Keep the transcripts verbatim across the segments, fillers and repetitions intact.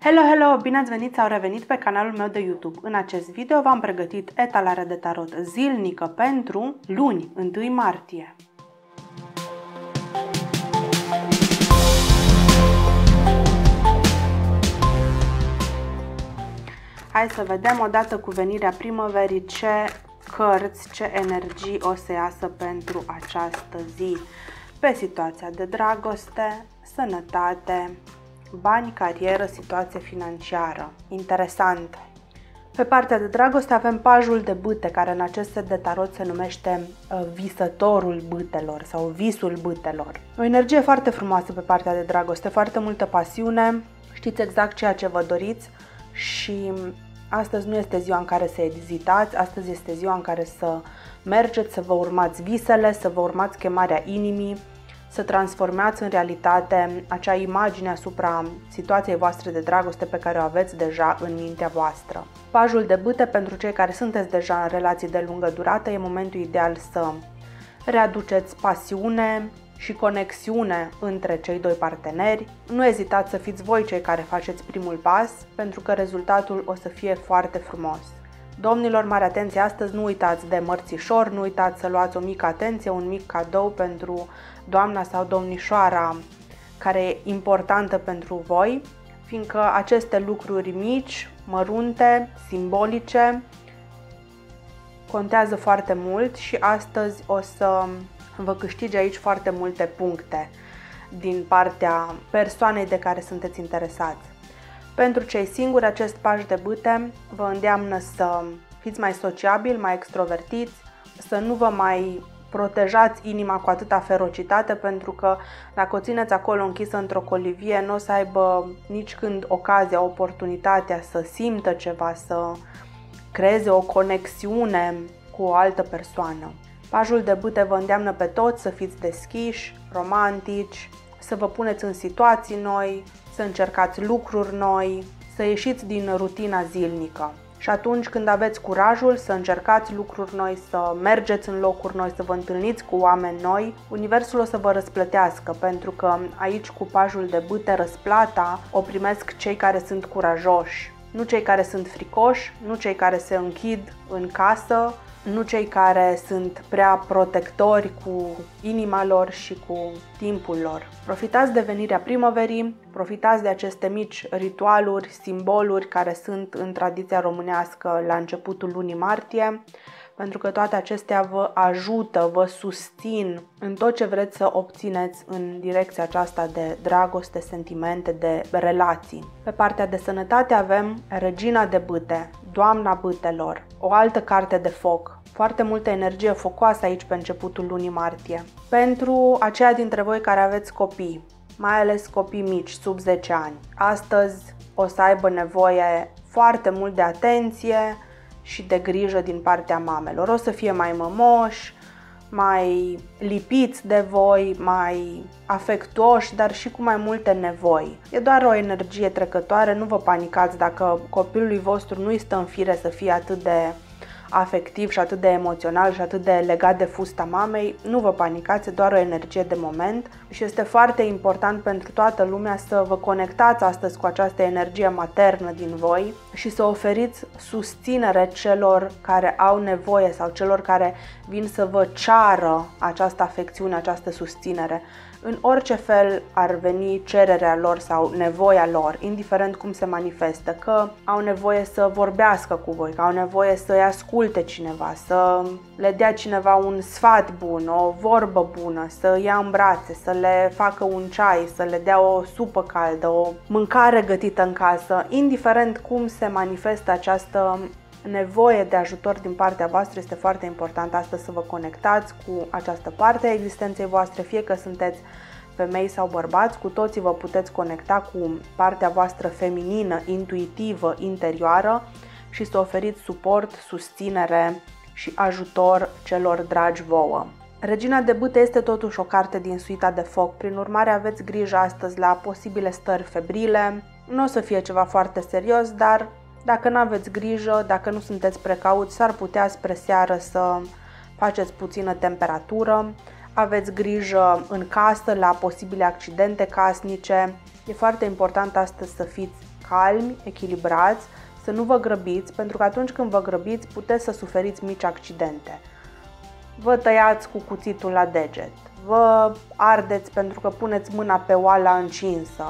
Hello, hello! Bine ați venit sau revenit pe canalul meu de YouTube. În acest video v-am pregătit etalarea de tarot zilnică pentru luni, întâi martie. Hai să vedem odată cu venirea primăverii ce cărți, ce energii o să iasă pentru această zi. Pe situația de dragoste, sănătate, bani, carieră, situație financiară. Interesant! Pe partea de dragoste avem pajul de bâte, care în acest set de tarot se numește visătorul bâtelor sau visul bâtelor. O energie foarte frumoasă pe partea de dragoste, foarte multă pasiune, știți exact ceea ce vă doriți și astăzi nu este ziua în care să ezitați, astăzi este ziua în care să mergeți, să vă urmați visele, să vă urmați chemarea inimii, să transformați în realitate acea imagine asupra situației voastre de dragoste pe care o aveți deja în mintea voastră. Pajul de bâte, pentru cei care sunteți deja în relații de lungă durată, e momentul ideal să readuceți pasiune și conexiune între cei doi parteneri. Nu ezitați să fiți voi cei care faceți primul pas, pentru că rezultatul o să fie foarte frumos. Domnilor, mare atenție astăzi, nu uitați de mărțișor, nu uitați să luați o mică atenție, un mic cadou pentru doamna sau domnișoara care e importantă pentru voi, fiindcă aceste lucruri mici, mărunte, simbolice, contează foarte mult și astăzi o să vă câștige aici foarte multe puncte din partea persoanei de care sunteți interesați. Pentru cei singuri, acest paj de bâte vă îndeamnă să fiți mai sociabili, mai extrovertiți, să nu vă mai protejați inima cu atâta ferocitate, pentru că dacă o țineți acolo închisă într-o colivie, nu o să aibă nici când ocazia, oportunitatea să simtă ceva, să creeze o conexiune cu o altă persoană. Pajul de bâte vă îndeamnă pe toți să fiți deschiși, romantici, să vă puneți în situații noi, să încercați lucruri noi, să ieșiți din rutina zilnică. Și atunci când aveți curajul să încercați lucruri noi, să mergeți în locuri noi, să vă întâlniți cu oameni noi, universul o să vă răsplătească, pentru că aici cu pajul de bâte răsplata o primesc cei care sunt curajoși, nu cei care sunt fricoși, nu cei care se închid în casă, nu cei care sunt prea protectori cu inima lor și cu timpul lor. Profitați de venirea primăverii, profitați de aceste mici ritualuri, simboluri care sunt în tradiția românească la începutul lunii martie, pentru că toate acestea vă ajută, vă susțin în tot ce vreți să obțineți în direcția aceasta de dragoste, sentimente, de relații. Pe partea de sănătate avem Regina de bâte, Doamna bâtelor, o altă carte de foc. Foarte multă energie focoasă aici pe începutul lunii martie. Pentru aceia dintre voi care aveți copii, mai ales copii mici, sub zece ani, astăzi o să aibă nevoie foarte mult de atenție și de grijă din partea mamelor. O să fie mai mămoși, mai lipiți de voi, mai afectuoși, dar și cu mai multe nevoi. E doar o energie trecătoare, nu vă panicați dacă copilului vostru nu-i stă în fire să fie atât de afectiv și atât de emoțional și atât de legat de fusta mamei. Nu vă panicați, e doar o energie de moment și este foarte important pentru toată lumea să vă conectați astăzi cu această energie maternă din voi și să oferiți susținere celor care au nevoie sau celor care vin să vă ceară această afecțiune, această susținere. În orice fel ar veni cererea lor sau nevoia lor, indiferent cum se manifestă, că au nevoie să vorbească cu voi, că au nevoie să-i asculte cineva, să le dea cineva un sfat bun, o vorbă bună, să ia în brațe, să le facă un ceai, să le dea o supă caldă, o mâncare gătită în casă, indiferent cum se manifestă această nevoie de ajutor din partea voastră, este foarte important astăzi să vă conectați cu această parte a existenței voastre, fie că sunteți femei sau bărbați, cu toții vă puteți conecta cu partea voastră feminină, intuitivă, interioară și să oferiți suport, susținere și ajutor celor dragi vouă. Regina de bâte este totuși o carte din suita de foc, prin urmare aveți grijă astăzi la posibile stări febrile. Nu o să fie ceva foarte serios, dar dacă nu aveți grijă, dacă nu sunteți precauți, s-ar putea spre seară să faceți puțină temperatură. Aveți grijă în casă la posibile accidente casnice. E foarte important astăzi să fiți calmi, echilibrați, să nu vă grăbiți, pentru că atunci când vă grăbiți puteți să suferiți mici accidente. Vă tăiați cu cuțitul la deget, vă ardeți pentru că puneți mâna pe oala încinsă,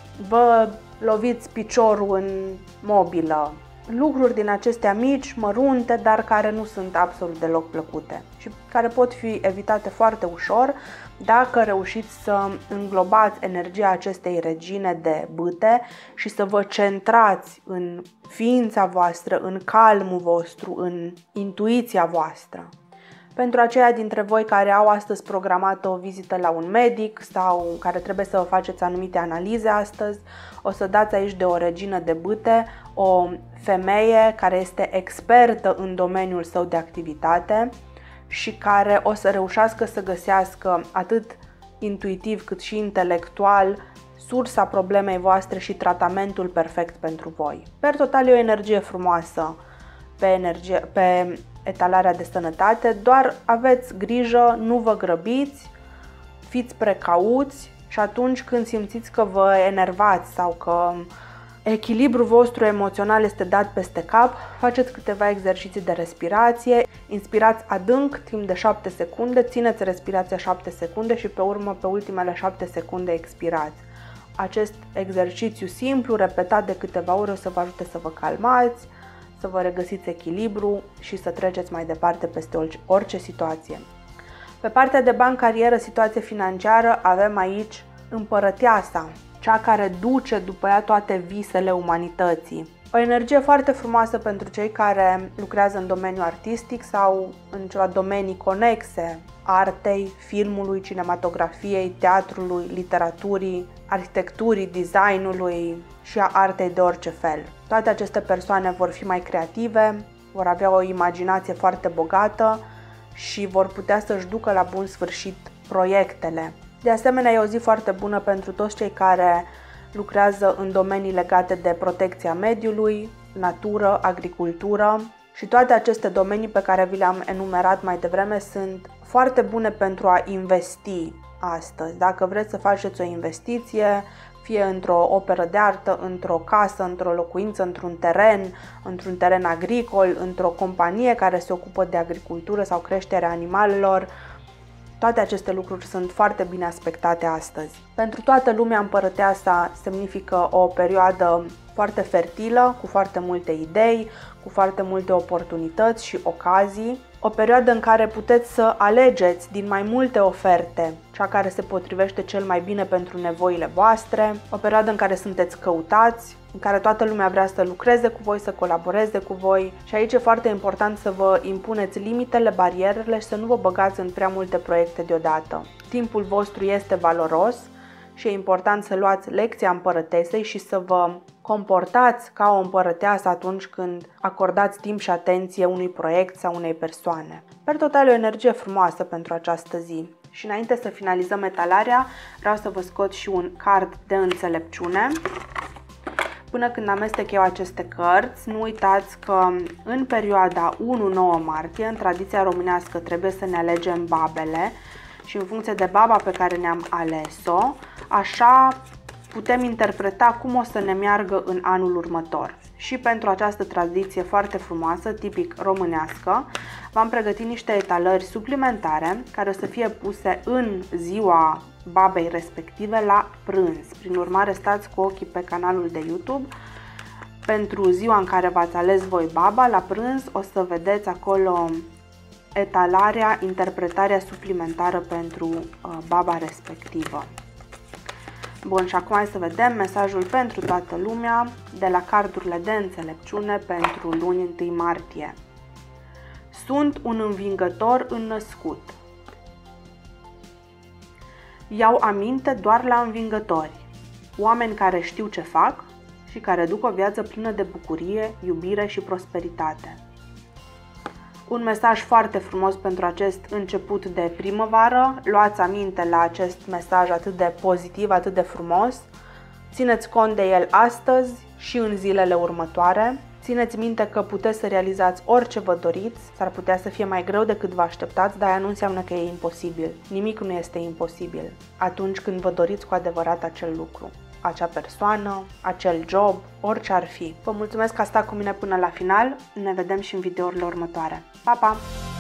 vă loviți piciorul în mobilă. Lucruri din acestea mici, mărunte, dar care nu sunt absolut deloc plăcute și care pot fi evitate foarte ușor dacă reușiți să înglobați energia acestei regine de bâte și să vă centrați în ființa voastră, în calmul vostru, în intuiția voastră. Pentru aceia dintre voi care au astăzi programată o vizită la un medic sau care trebuie să vă faceți anumite analize astăzi, o să dați aici de o regină de bâte, o femeie care este expertă în domeniul său de activitate și care o să reușească să găsească atât intuitiv cât și intelectual sursa problemei voastre și tratamentul perfect pentru voi. Per total e o energie frumoasă pe, energie, pe etalarea de sănătate, doar aveți grijă, nu vă grăbiți, fiți precauți și atunci când simțiți că vă enervați sau că echilibrul vostru emoțional este dat peste cap, faceți câteva exerciții de respirație, inspirați adânc timp de șapte secunde, țineți respirația șapte secunde și pe urmă pe ultimele șapte secunde expirați. Acest exercițiu simplu, repetat de câteva ore, o să vă ajute să vă calmați, să vă regăsiți echilibru și să treceți mai departe peste orice situație. Pe partea de bani, carieră, situație financiară, avem aici împărăteasa, cea care duce după ea toate visele umanității. O energie foarte frumoasă pentru cei care lucrează în domeniul artistic sau în ceva domenii conexe artei, filmului, cinematografiei, teatrului, literaturii, arhitecturii, designului și a artei de orice fel. Toate aceste persoane vor fi mai creative, vor avea o imaginație foarte bogată și vor putea să-și ducă la bun sfârșit proiectele. De asemenea, e o zi foarte bună pentru toți cei care lucrează în domenii legate de protecția mediului, natură, agricultură și toate aceste domenii pe care vi le-am enumerat mai devreme sunt foarte bune pentru a investi astăzi. Dacă vreți să faceți o investiție, fie într-o operă de artă, într-o casă, într-o locuință, într-un teren, într-un teren agricol, într-o companie care se ocupă de agricultură sau creșterea animalelor, toate aceste lucruri sunt foarte bine aspectate astăzi. Pentru toată lumea, împărăteasa semnifică o perioadă foarte fertilă, cu foarte multe idei, cu foarte multe oportunități și ocazii. O perioadă în care puteți să alegeți din mai multe oferte cea care se potrivește cel mai bine pentru nevoile voastre. O perioadă în care sunteți căutați, în care toată lumea vrea să lucreze cu voi, să colaboreze cu voi. Și aici e foarte important să vă impuneți limitele, barierele și să nu vă băgați în prea multe proiecte deodată. Timpul vostru este valoros și e important să luați lecția împărătesei și să vă comportați ca o împărăteasă atunci când acordați timp și atenție unui proiect sau unei persoane. Per total, o energie frumoasă pentru această zi. Și înainte să finalizăm etalarea, vreau să vă scot și un card de înțelepciune. Până când amestec eu aceste cărți, nu uitați că în perioada unu nouă martie, în tradiția românească, trebuie să ne alegem babele și în funcție de baba pe care ne-am ales-o, așa putem interpreta cum o să ne meargă în anul următor. Și pentru această tradiție foarte frumoasă, tipic românească, v-am pregătit niște etalări suplimentare care o să fie puse în ziua babei respective la prânz. Prin urmare, stați cu ochii pe canalul de YouTube. Pentru ziua în care v-ați ales voi baba, la prânz o să vedeți acolo etalarea, interpretarea suplimentară pentru uh, baba respectivă. Bun, și acum hai să vedem mesajul pentru toată lumea de la cardurile de înțelepciune pentru luni întâi martie. Sunt un învingător înnăscut. Iau aminte doar la învingători, oameni care știu ce fac și care duc o viață plină de bucurie, iubire și prosperitate. Un mesaj foarte frumos pentru acest început de primăvară. Luați aminte la acest mesaj atât de pozitiv, atât de frumos. Țineți cont de el astăzi și în zilele următoare. Țineți minte că puteți să realizați orice vă doriți. S-ar putea să fie mai greu decât vă așteptați, dar aia nu înseamnă că e imposibil. Nimic nu este imposibil atunci când vă doriți cu adevărat acel lucru. acea persoană, acel job, orice ar fi. Vă mulțumesc că ați stat cu mine până la final, ne vedem și în videourile următoare. Pa, pa!